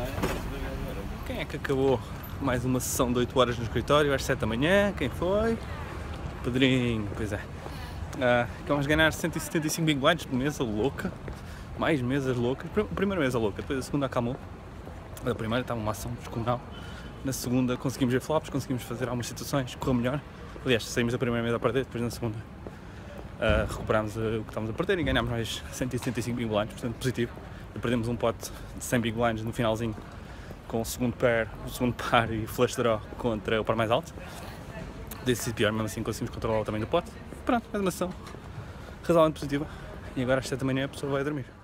Quem é que acabou mais uma sessão de 8 horas no escritório às 7 da manhã? Quem foi? Pedrinho, pois é. Vamos ganhar 175 Big Blinds de mesa louca. Mais mesas loucas. A primeira mesa louca, depois a segunda acalmou. A primeira estava uma ação descomunal. Na segunda conseguimos ver flops, conseguimos fazer algumas situações, correu melhor. Aliás, saímos da primeira mesa a perder, depois na segunda recuperámos o que estávamos a perder e ganhámos mais 175 Big Blinds, portanto positivo. E perdemos um pote de 100 Big Blinds no finalzinho com o segundo par e flush draw contra o par mais alto. Desse sido pior, mesmo assim conseguimos controlar o tamanho do pote. Pronto, mais uma sessão razoavelmente positiva. E agora às 7 da manhã a pessoa vai dormir.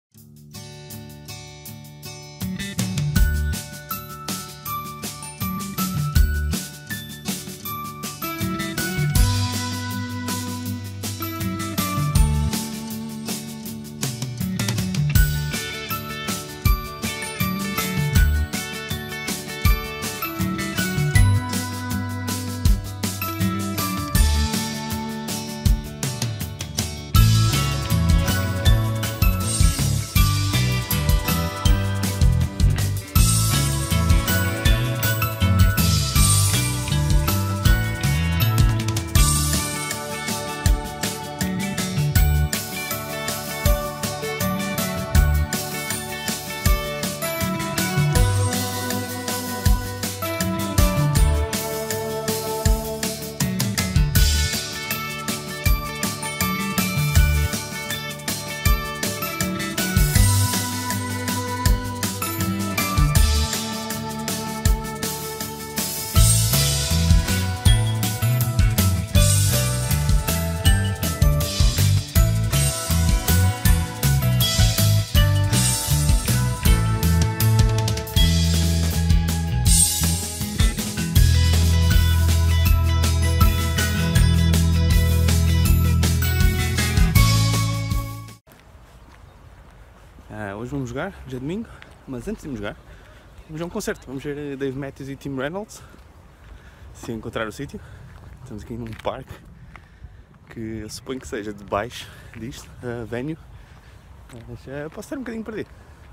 Hoje vamos jogar, hoje é domingo, mas antes de jogar, vamos a um concerto. Vamos ver Dave Matthews e Tim Reynolds, se encontrar o sítio. Estamos aqui num parque que eu suponho que seja debaixo disto, venue, mas posso estar um bocadinho perdido.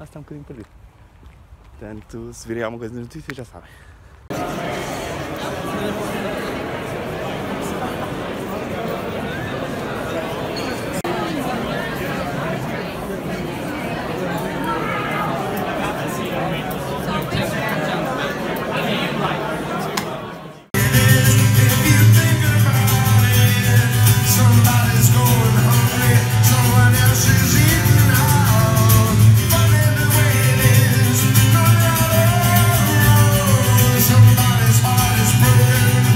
Portanto, se virem alguma coisa nas notícias já sabem. Somebody's heart is broken.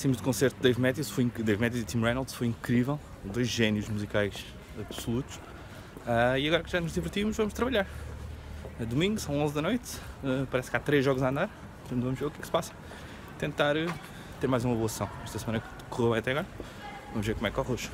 Saímos do concerto de Dave Matthews e Tim Reynolds, foi incrível, 2 génios musicais absolutos. E agora que já nos divertimos, vamos trabalhar. É domingo, são 11 da noite, parece que há 3 jogos a andar, portanto vamos ver o que é que se passa. Tentar ter mais uma boa sessão. Esta semana que correu bem até agora, vamos ver como é que corre hoje.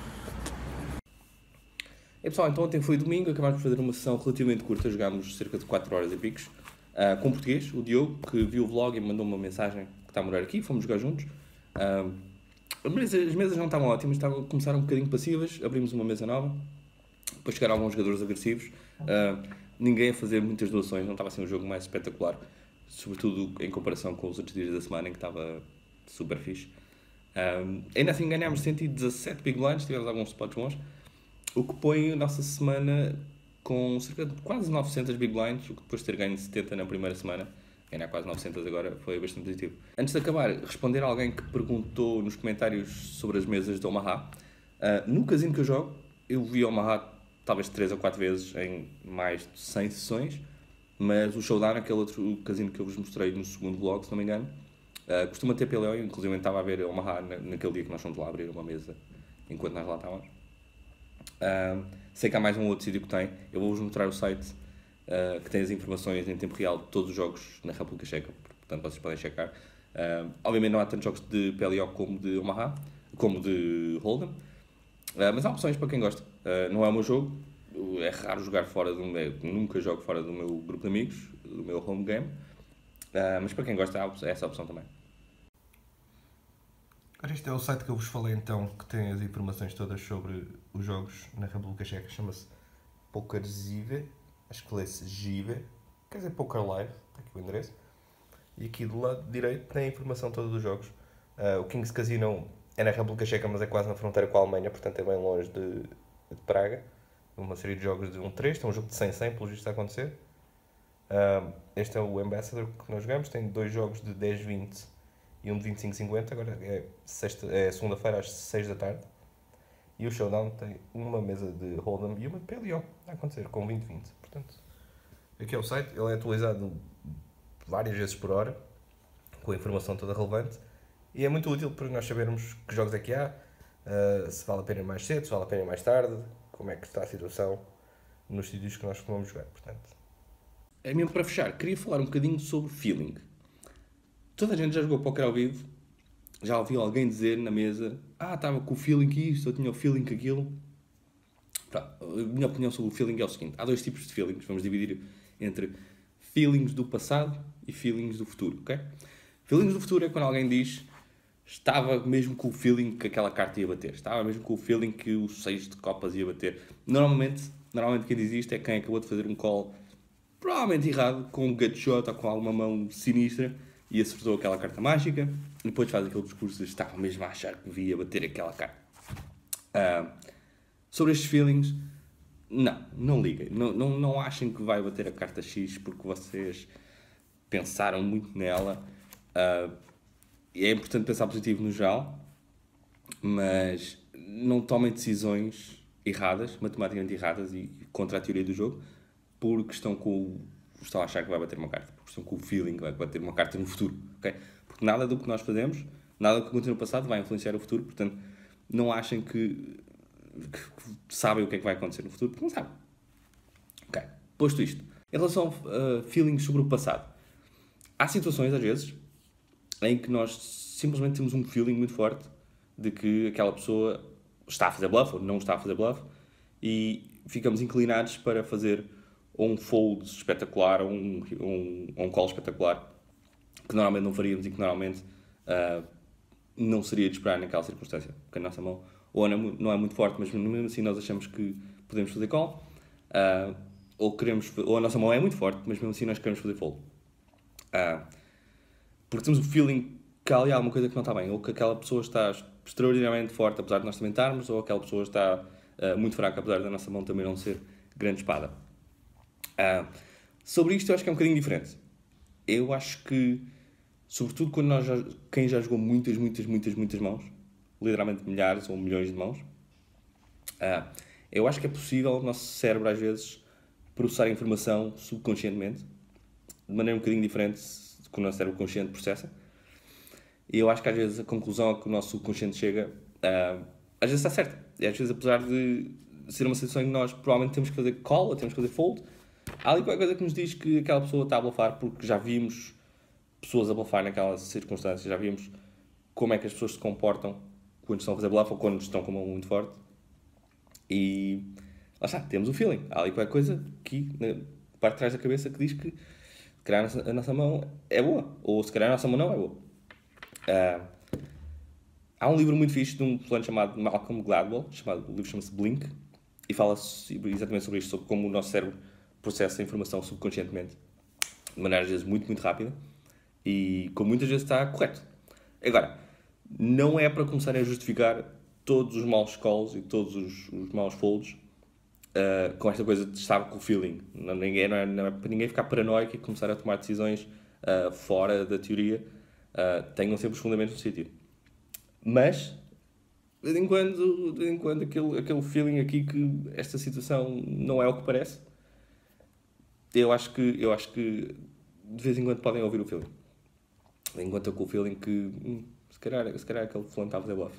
E pessoal, então ontem foi domingo, acabámos de fazer uma sessão relativamente curta, jogámos cerca de 4 horas e picos, com português, o Diogo, que viu o vlog e me mandou uma mensagem que está a morar aqui, fomos jogar juntos. As mesas não estavam ótimas, começaram um bocadinho passivas, abrimos uma mesa nova, depois chegaram alguns jogadores agressivos, ninguém a fazer muitas doações, não estava a ser um jogo mais espetacular, sobretudo em comparação com os outros dias da semana em que estava super fixe. Ainda assim ganhámos 117 big blinds, tivemos alguns spots bons, o que põe a nossa semana com cerca de quase 900 big blinds, o que depois de ter ganho 70 na primeira semana, ganhar quase 900 agora, foi bastante positivo. Antes de acabar, responder a alguém que perguntou nos comentários sobre as mesas de Omaha. No casino que eu jogo, eu vi Omaha talvez 3 ou 4 vezes em mais de 100 sessões, mas o Showdown, aquele outro casino que eu vos mostrei no segundo vlog, se não me engano, costuma ter PLO, inclusive eu estava a ver Omaha naquele dia que nós fomos lá abrir uma mesa enquanto nós lá estávamos. Sei que há mais um outro sítio que tem, eu vou-vos mostrar o site que tem as informações em tempo real de todos os jogos na República Checa, portanto vocês podem checar. Obviamente não há tantos jogos de PLO como de Omaha, como de Hold'em, mas há opções para quem gosta. Não é o meu jogo, é raro jogar fora do meu, nunca jogo fora do meu grupo de amigos, do meu home game, mas para quem gosta há essa opção também. Ora, este é o site que eu vos falei então, que tem as informações todas sobre os jogos na República Checa, chama-se PokerZive, acho que lê-se Give, quer dizer Poker Live, está aqui o endereço, e aqui do lado direito tem a informação toda dos jogos. O Kings Casino é na República Checa, mas é quase na fronteira com a Alemanha, portanto é bem longe de Praga. Uma série de jogos de 1-3, tem um jogo de 100-100, pelo visto está a acontecer. Este é o Ambassador que nós jogamos, tem 2 jogos de 10-20 e um de 25-50, agora é segunda-feira às 6 da tarde. E o Showdown tem uma mesa de Hold'em e uma de PLO a acontecer, com 20-20. Portanto, aqui é o site, ele é atualizado várias vezes por hora, com a informação toda relevante, e é muito útil para nós sabermos que jogos é que há, se vale a pena ir mais cedo, se vale a pena ir mais tarde, como é que está a situação nos sítios que nós costumamos jogar, portanto. É mesmo para fechar, queria falar um bocadinho sobre feeling. Toda a gente já jogou póquer ao vivo, já ouviu alguém dizer na mesa, estava com o feeling que isto, eu tinha o feeling que aquilo. A minha opinião sobre o feeling é o seguinte, há 2 tipos de feelings, vamos dividir entre feelings do passado e feelings do futuro, ok? Feelings do futuro é quando alguém diz, estava mesmo com o feeling que aquela carta ia bater, estava mesmo com o feeling que o 6 de copas ia bater. Normalmente quem diz isto é quem acabou de fazer um call provavelmente errado, com um gut shot ou com alguma mão sinistra, e acertou aquela carta mágica, e depois faz aquele discurso de estava mesmo a achar que via bater aquela carta. Sobre estes feelings, não liguem. Não achem que vai bater a carta X porque vocês pensaram muito nela. É importante pensar positivo no geral, mas não tomem decisões erradas, matematicamente erradas e contra a teoria do jogo, porque estão a achar que vai bater uma carta, porque estão com o feeling que vai bater uma carta no futuro, ok? Porque nada do que nós fazemos, nada do que aconteceu no passado vai influenciar o futuro, portanto, não achem que sabem o que é que vai acontecer no futuro, porque não sabem. Ok, posto isto, em relação a feelings sobre o passado, há situações, às vezes, em que nós simplesmente temos um feeling muito forte de que aquela pessoa está a fazer bluff ou não está a fazer bluff e ficamos inclinados para fazer ou um fold espetacular ou um call espetacular que normalmente não faríamos e que normalmente não seria de esperar naquela circunstância, porque a nossa mão ou não é muito forte, mas mesmo assim nós achamos que podemos fazer call, ou a nossa mão é muito forte, mas mesmo assim nós queremos fazer fold. Porque temos o feeling que há ali alguma coisa que não está bem, ou que aquela pessoa está extraordinariamente forte, apesar de nós também estarmos, ou aquela pessoa está muito fraca, apesar da nossa mão também não ser grande espada. Sobre isto eu acho que é um bocadinho diferente. Eu acho que, sobretudo quando quem já jogou muitas mãos, literalmente milhares ou milhões de mãos, eu acho que é possível o nosso cérebro às vezes processar a informação subconscientemente, de maneira um bocadinho diferente do que o nosso cérebro consciente processa. E eu acho que às vezes a conclusão a que o nosso subconsciente chega, às vezes está certa. E às vezes, apesar de ser uma situação em que nós provavelmente temos que fazer call ou temos que fazer fold, há ali qualquer coisa que nos diz que aquela pessoa está a blufar, porque já vimos pessoas a blufar naquelas circunstâncias, já vimos como é que as pessoas se comportam quando estão a fazer bluff ou quando estão com uma mão muito forte. E lá está, temos o feeling. Há ali qualquer coisa que, na parte de trás da cabeça, que diz que se calhar a nossa mão é boa, ou se calhar a nossa mão não é boa. Há um livro muito fixe de um fulano chamado Malcolm Gladwell, o livro chama-se Blink, e fala exatamente sobre isto, sobre como o nosso cérebro processa a informação subconscientemente, de maneira às vezes muito, muito rápida, e como muitas vezes está correto. Agora, não é para começarem a justificar todos os maus calls e todos os maus folds com esta coisa de estar com o feeling. Não é para ninguém ficar paranoico e começar a tomar decisões fora da teoria. Tenham sempre os fundamentos no sítio. Mas, de vez em quando aquele feeling aqui que esta situação não é o que parece, eu acho que de vez em quando podem ouvir o feeling. De vez em quando estou com o feeling que se calhar aquele fulano está a fazer bluff.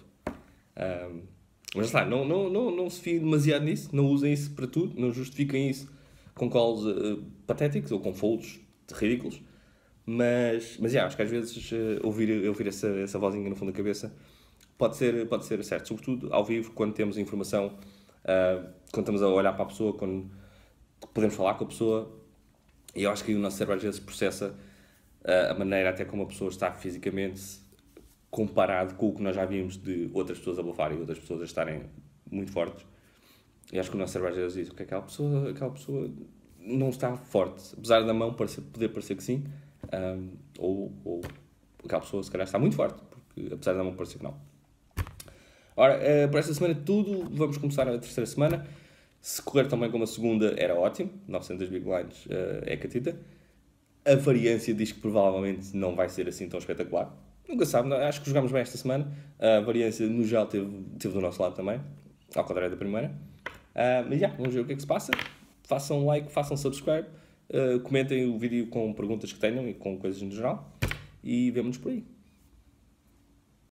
Mas lá, não se fiem demasiado nisso, não usem isso para tudo, não justifiquem isso com calls patéticos ou com folds ridículos. Mas acho que às vezes ouvir essa vozinha no fundo da cabeça pode ser certo, sobretudo ao vivo, quando temos informação, quando estamos a olhar para a pessoa, quando podemos falar com a pessoa. E eu acho que o nosso cérebro às vezes processa a maneira até como a pessoa está fisicamente comparado com o que nós já vimos de outras pessoas a blufar e outras pessoas a estarem muito fortes. E acho que o nosso cérebro às vezes diz que aquela pessoa não está forte, apesar da mão poder parecer que sim, ou aquela pessoa se calhar está muito forte, porque apesar da mão parecer que não. Ora, para esta semana tudo, vamos começar a terceira semana. Se correr também como a segunda era ótimo, 900 big blinds é catita. A variância diz que provavelmente não vai ser assim tão espetacular. Nunca sabe, acho que jogámos bem esta semana. A variância no geral teve do nosso lado também, ao contrário da primeira. Mas vamos ver o que é que se passa. Façam like, façam subscribe, comentem o vídeo com perguntas que tenham e com coisas no geral. E vemo-nos por aí.